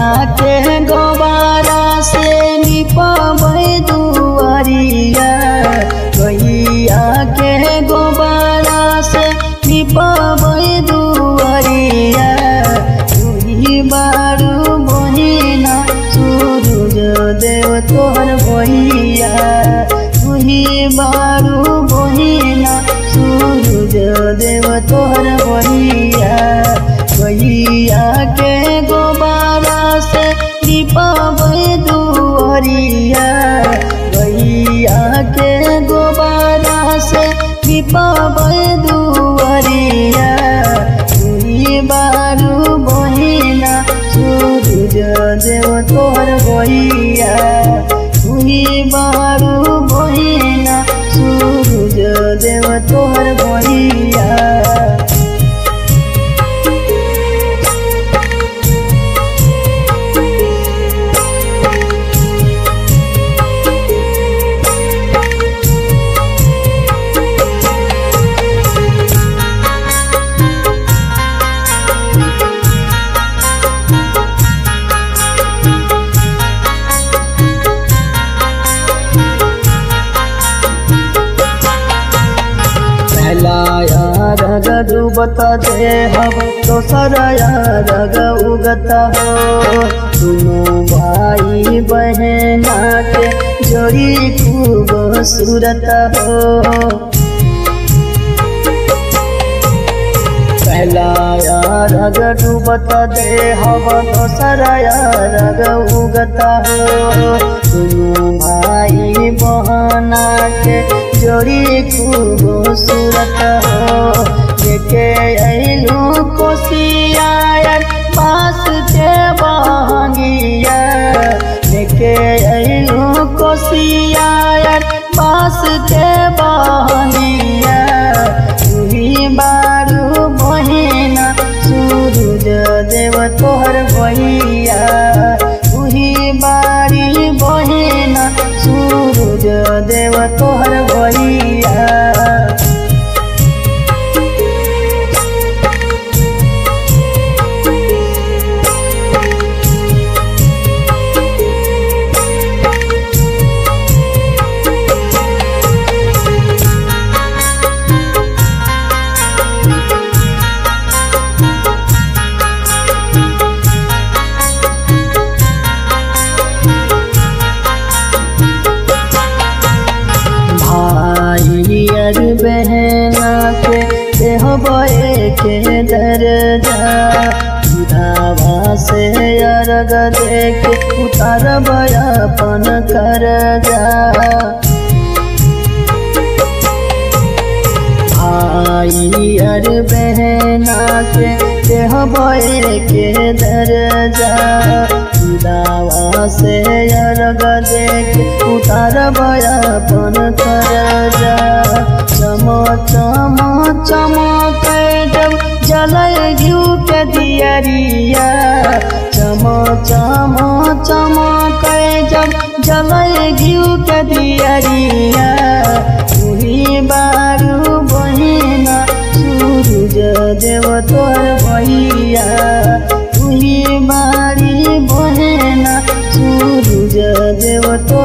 के गोबारा से निपबै दुआरिया, गैया के गोबारा से निपबै दुआरिया। तुही बारू बहिना सूरज देव तोहर भैया, तुही बारू बहिना सूरज देव तोहर भैया। गैया के गोबारा से निपबै दुआरिया, गैया के गोबारा से निपबै दुआरिया। तुही बारू बहिना सूरज देव तोहर भैया, तुही बारू बहिना सूरज देव तोहर भैया। रग डूबता देहब दोसरा रग उगता हो। दोनों भाई बहना के जोड़ी खूब सूरत हो। पहला रग डूबता देहब दोसरा रग उगता हो। दोनों भाई बहना के जोड़ी खूब सूरत हो। लेके अइलू कोसिया पास के बहंगिया, लेके अइलू कोसिया पास के बहंगिया। तुही बारू बहिना सूरज देव तोहर भैया, तुही बारी बहिना सूरज देव तोहर भैया। बहना के देहबे के दर्जा, उधावा से अर्घ देख उतारब अपन कर्जा। भाई अर बहना के देहबे के दर्जा, उधावा से अर्घ देख उतारब अपन कर्जा। चमक जब जलय घिउ के दियरिया, चमक जब जलय घिउ के दियरिया। तुही बारू बहिना सूरज देव तोहर भैया, तुही बारी बहिना सूरज देव तोहर